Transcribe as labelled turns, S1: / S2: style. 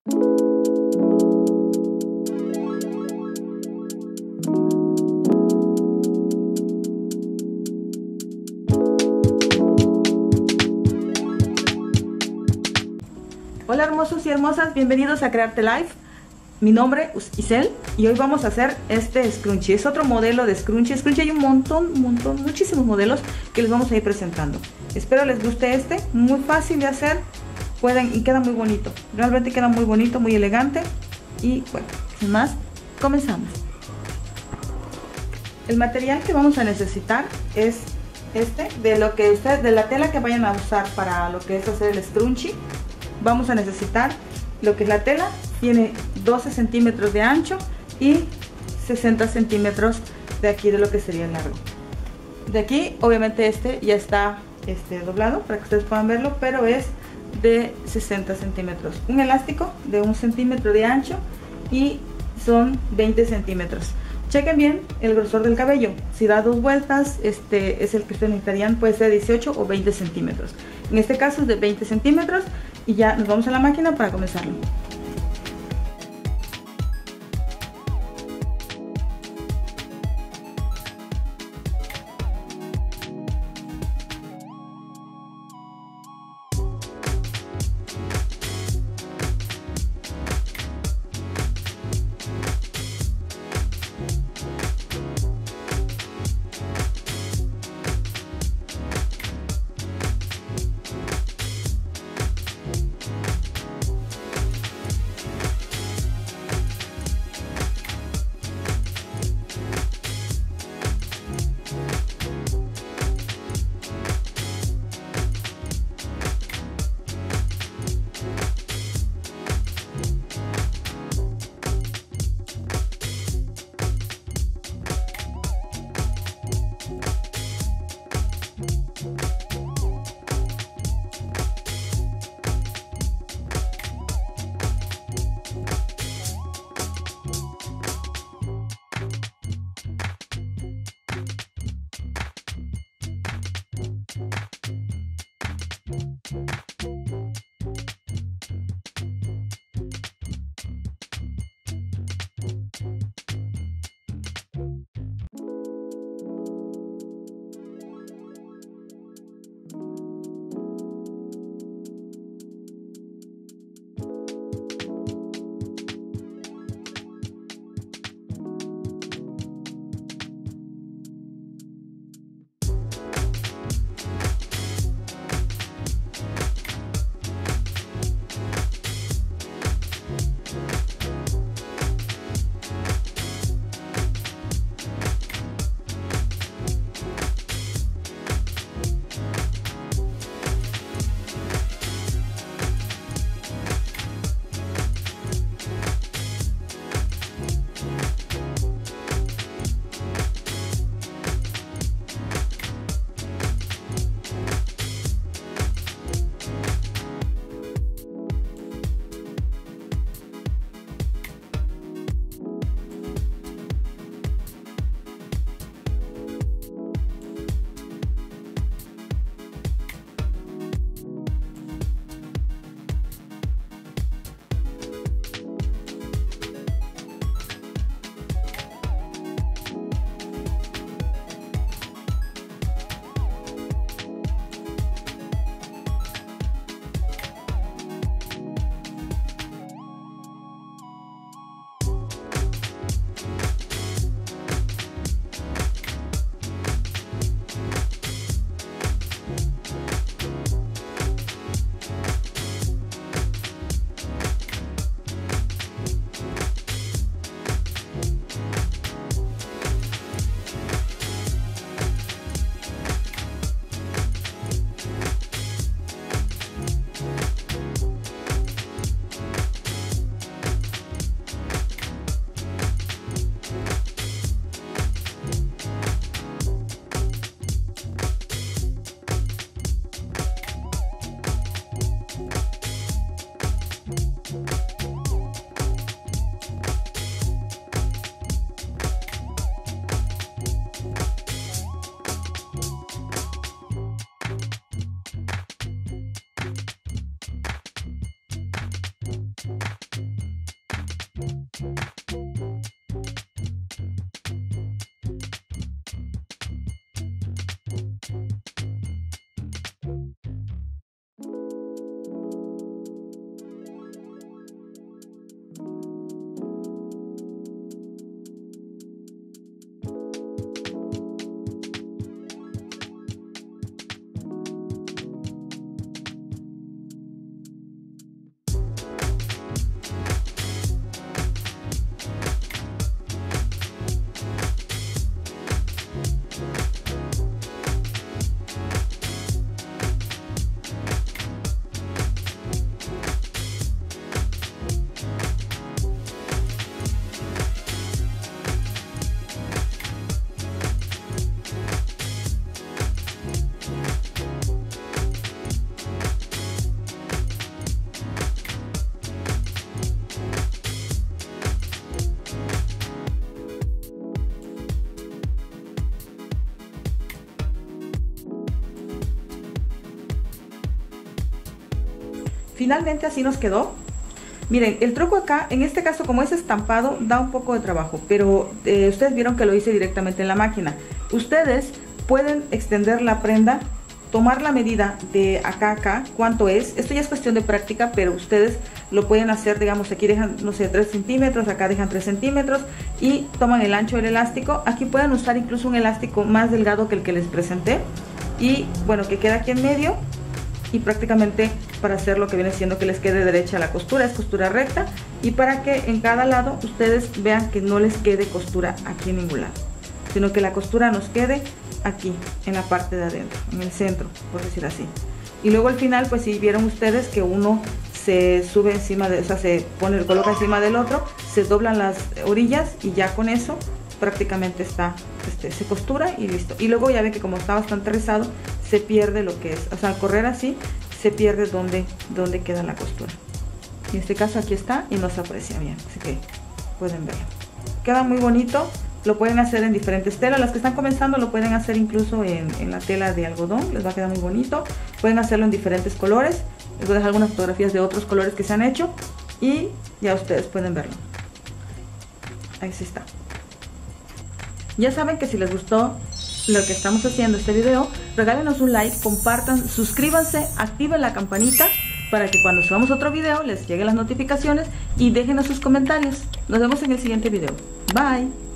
S1: Hola hermosos y hermosas, bienvenidos a Crearte Life. Mi nombre es Isel y hoy vamos a hacer este scrunchie. Es otro modelo de scrunchie. Scrunchie hay un montón, muchísimos modelos que les vamos a ir presentando. Espero les guste este, muy fácil de hacer, y queda muy bonito. Realmente queda muy bonito, muy elegante. Y bueno, sin más, comenzamos. El material que vamos a necesitar es de la tela que vayan a usar para lo que es hacer el scrunchie. Vamos a necesitar lo que es la tela, tiene 12 centímetros de ancho y 60 centímetros de aquí de lo que sería el largo. De aquí obviamente ya está doblado para que ustedes puedan verlo, pero es de 60 centímetros. Un elástico de 1 centímetro de ancho y son 20 centímetros. Chequen bien el grosor del cabello. Si da 2 vueltas, es el que ustedes necesitarían, puede ser 18 o 20 centímetros. En este caso es de 20 centímetros y ya nos vamos a la máquina para comenzarlo. Finalmente así nos quedó. Miren, el truco acá, en este caso como es estampado, da un poco de trabajo, pero ustedes vieron que lo hice directamente en la máquina. Ustedes pueden extender la prenda, tomar la medida de acá a acá, cuánto es. Esto ya es cuestión de práctica, pero ustedes lo pueden hacer, digamos, aquí dejan, no sé, 3 centímetros, acá dejan 3 centímetros y toman el ancho del elástico. Aquí pueden usar incluso un elástico más delgado que el que les presenté y bueno, que queda aquí en medio. Y prácticamente para hacer lo que viene siendo que les quede derecha la costura, es costura recta, y para que en cada lado ustedes vean que no les quede costura aquí en ningún lado, sino que la costura nos quede aquí en la parte de adentro, en el centro, por decir así. Y luego al final, pues si vieron ustedes que uno se sube encima de, o sea, se pone, coloca encima del otro, se doblan las orillas y ya con eso prácticamente está, se costura y listo. Y luego ya ven que como está bastante rizado, se pierde lo que es, o sea, al correr así, se pierde donde queda la costura. En este caso aquí está y no se aprecia bien, así que pueden verlo. Queda muy bonito, lo pueden hacer en diferentes telas. Las que están comenzando lo pueden hacer incluso en la tela de algodón, les va a quedar muy bonito. Pueden hacerlo en diferentes colores, les voy a dejar algunas fotografías de otros colores que se han hecho y ya ustedes pueden verlo. Ahí sí está. Ya saben que si les gustó lo que estamos haciendo este video, regálenos un like, compartan, suscríbanse, activen la campanita para que cuando subamos otro video les lleguen las notificaciones y déjenos sus comentarios. Nos vemos en el siguiente video. Bye.